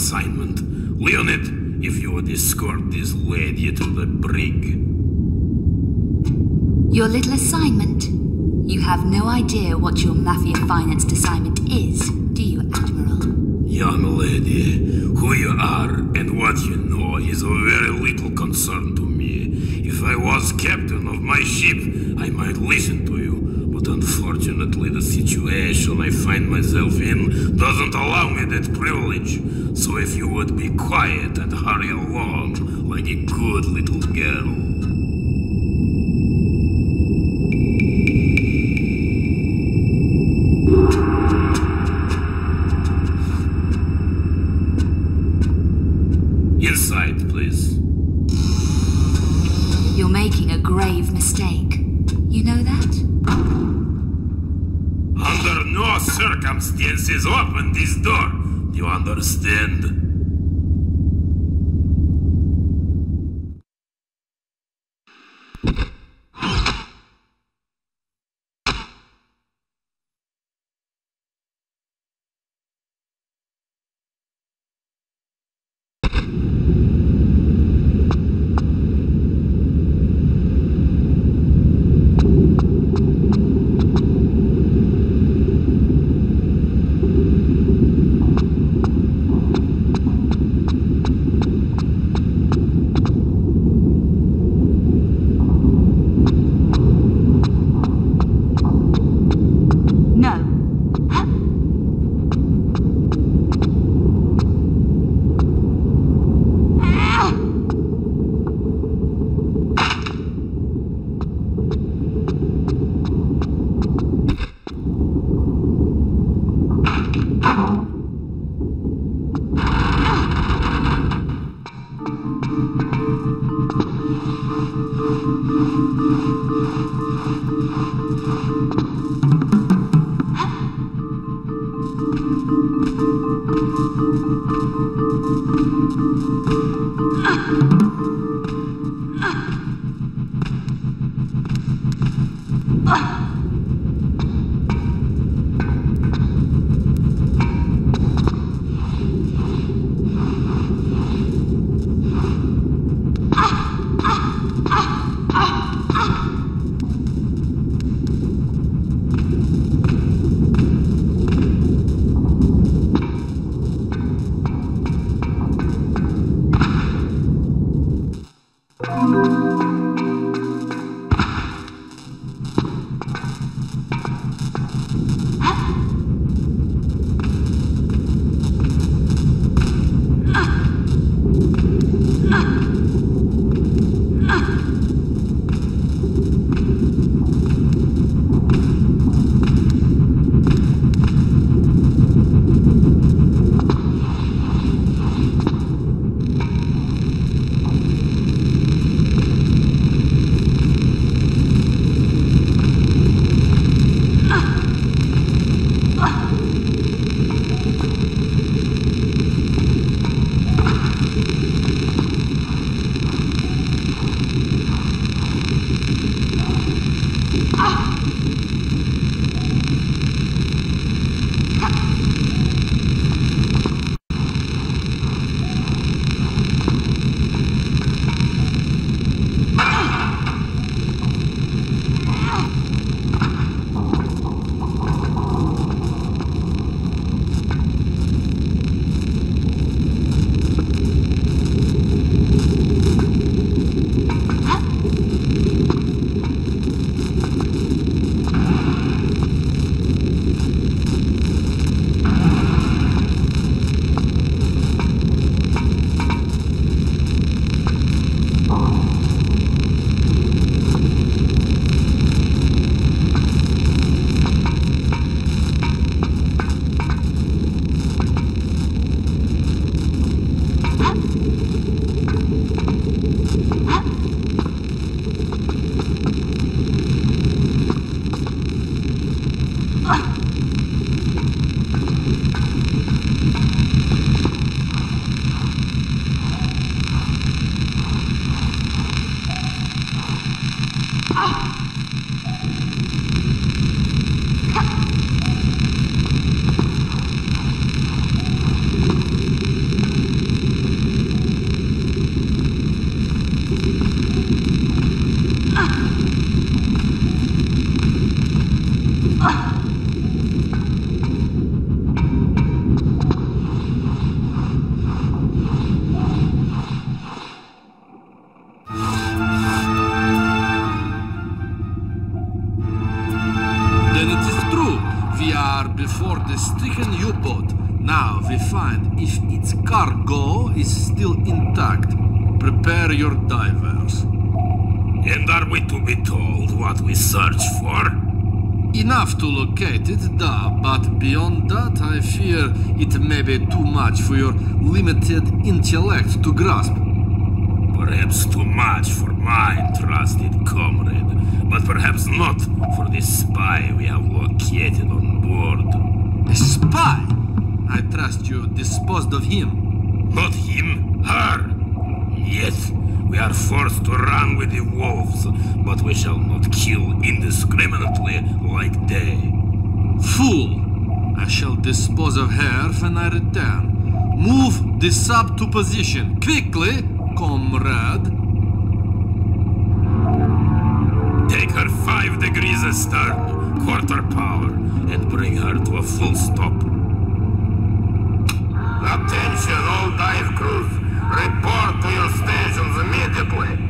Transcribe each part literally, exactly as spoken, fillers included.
assignment. Leonid, if you would escort this lady to the brig. Your little assignment? You have no idea what your mafia-financed assignment is, do you, Admiral? Young lady, who you are and what you know is of very little concern to me. If I was captain of my ship, I might listen to you. But unfortunately, the situation I find myself in doesn't allow me that privilege. So if you would be quiet and hurry along like a good little girl. Inside, please. You're making a grave mistake. You know that? Under no circumstances open this door. Do you understand? sunken U-boat. Now we find if its cargo is still intact. Prepare your divers. And are we to be told what we search for? Enough to locate it, da, but beyond that, I fear it may be too much for your limited intellect to grasp. Perhaps too much for my trusted comrade, but perhaps not for this spy we have located on board. A spy? I trust you disposed of him. Not him, her. Yes, we are forced to run with the wolves, but we shall not kill indiscriminately like they. Fool! I shall dispose of her when I return. Move the sub to position, quickly, comrade. Take her five degrees astern, quarter power, and bring her to a full stop. Attention all dive crews! Report to your stations immediately!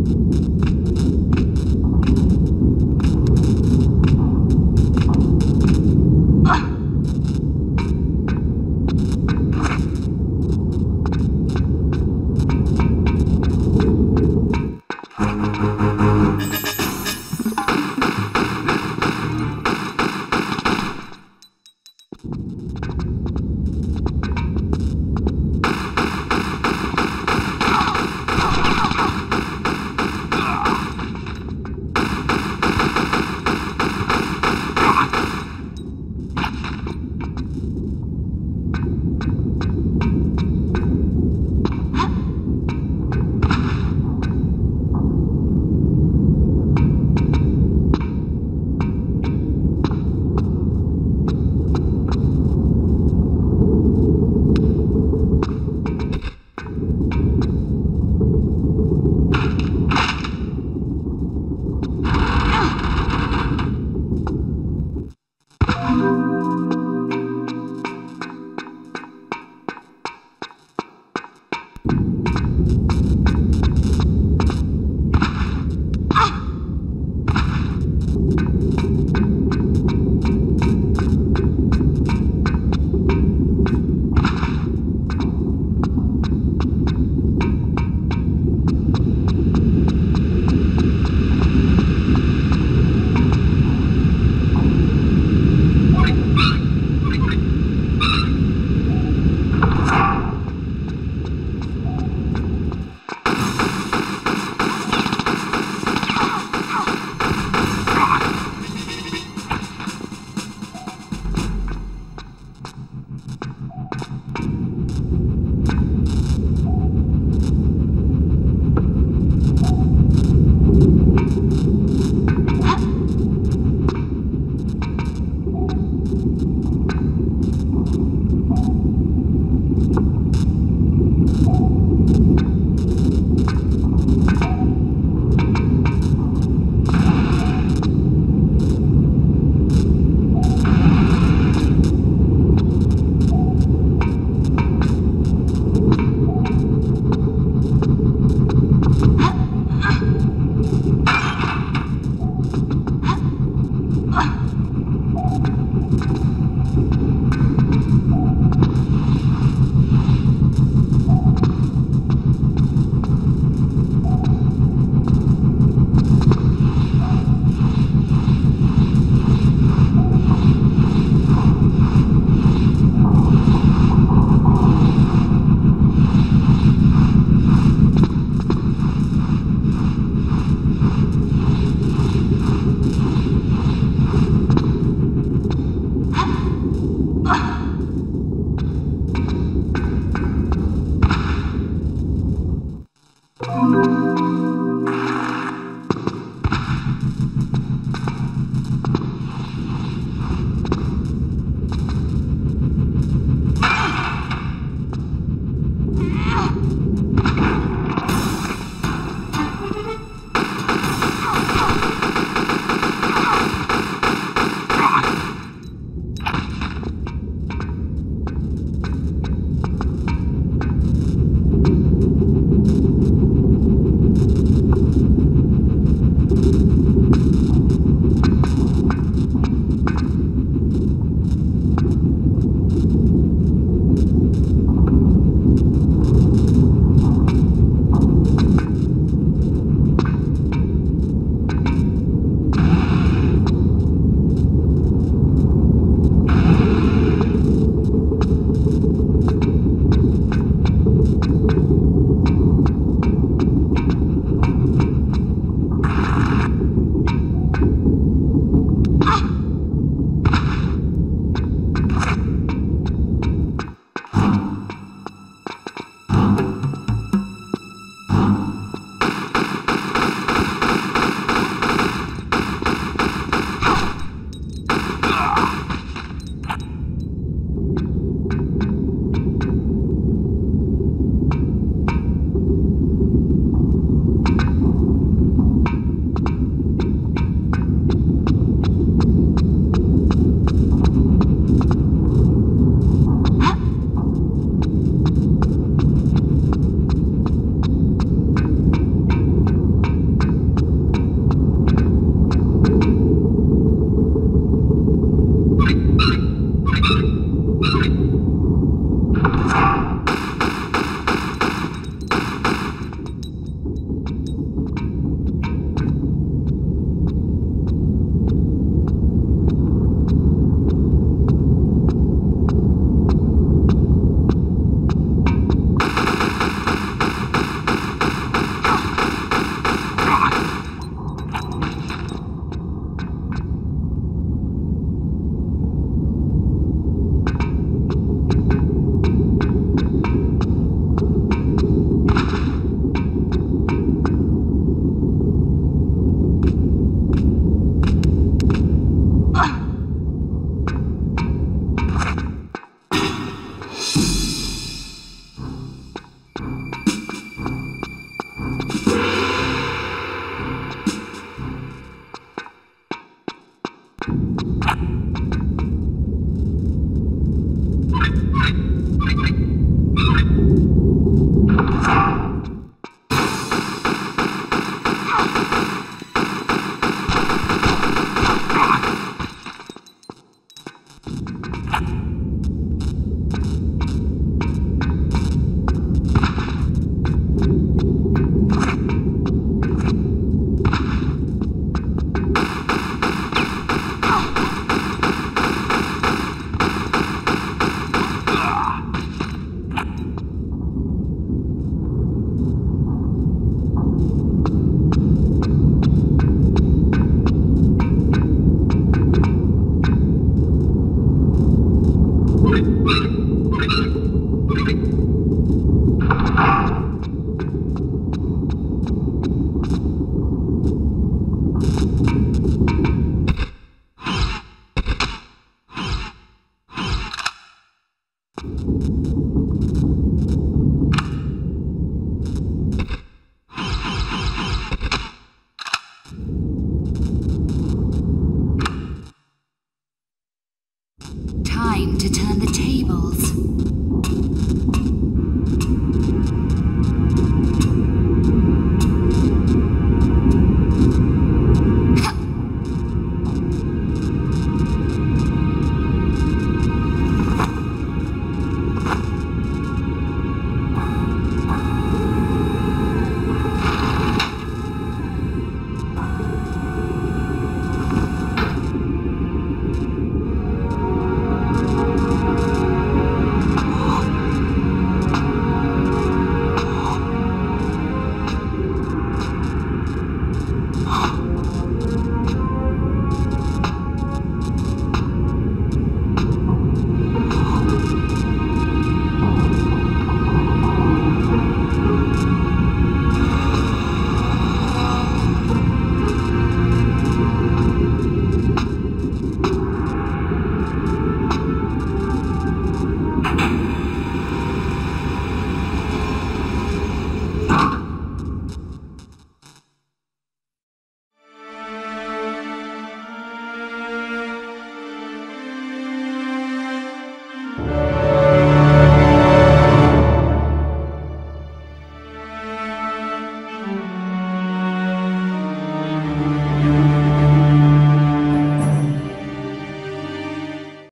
you